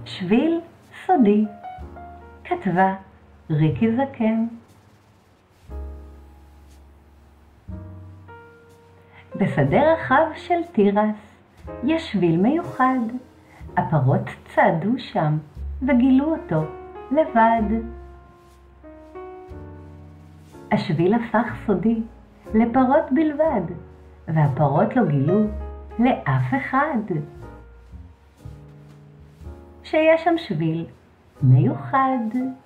שביל סודי, כתבה ריקי זקן. בשדה רחב של תירס יש שביל מיוחד. הפרות צעדו שם וגילו אותו לבד. השביל הפך סודי לפרות בלבד, והפרות לא גילו לאף אחד שיש שם שביל מיוחד.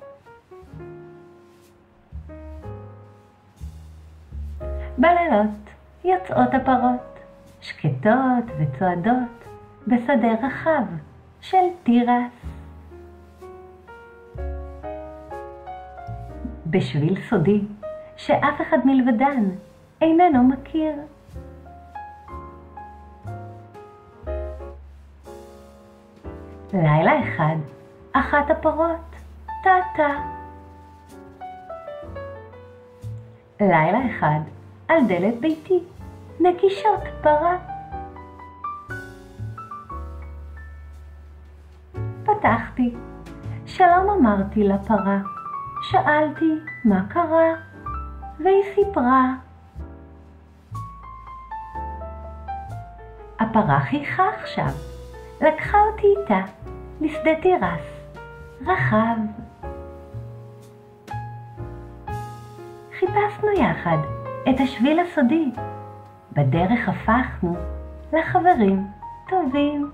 בלילות יוצאות הפרות, שקטות וצועדות בשדה רחב של תירס. בשביל סודי שאף אחד מלבדן איננו מכיר. לילה אחד אחת הפרות טעתה. לילה אחד על דלת ביתי נקישות פרה. פתחתי, שלום אמרתי לפרה, שאלתי מה קרה, והיא סיפרה. הפרה חייכה עכשיו, לקחה אותי איתה לשדה תירס רחב. חיפשנו יחד את השביל הסודי, בדרך הפכנו לחברים טובים.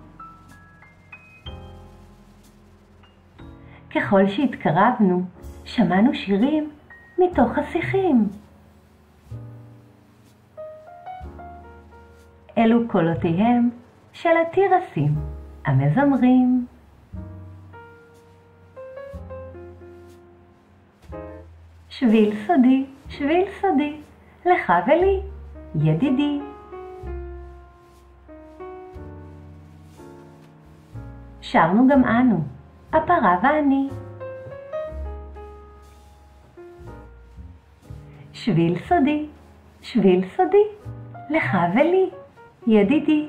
ככל שהתקרבנו, שמענו שירים מתוך השיחים. אלו קולותיהם של התירסים המזמרים. שביל סודי, שביל סודי, לך ולי, ידידי. שרנו גם אנו, הפרה ואני. שביל סודי, שביל סודי, לך ולי, ידידי.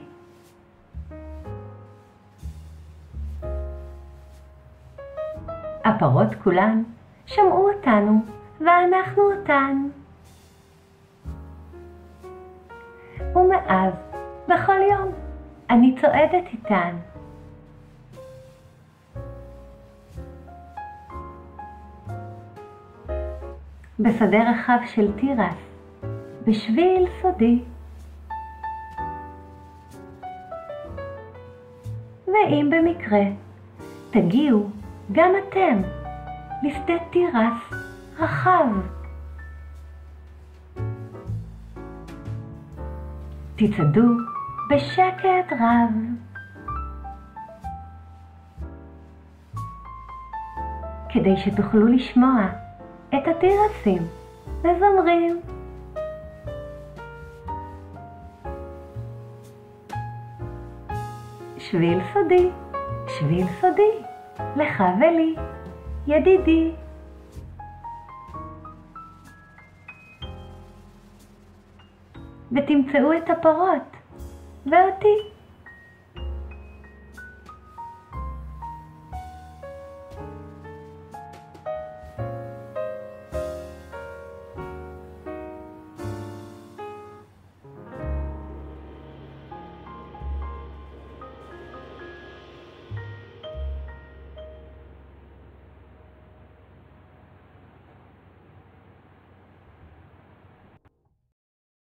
הפרות כולן שמעו אותנו ואנחנו אותן. ומאז בכל יום אני צועדת איתן. בשדה רחב של תירס, בשביל סודי. ואם במקרה תגיעו גם אתם לשדה תירס רחב, תצעדו בשקט רב. כדי שתוכלו לשמוע את התירסים מזמרים. שביל סודי, שביל סודי, לך ולי, ידידי. ותמצאו את הפרות ואותי.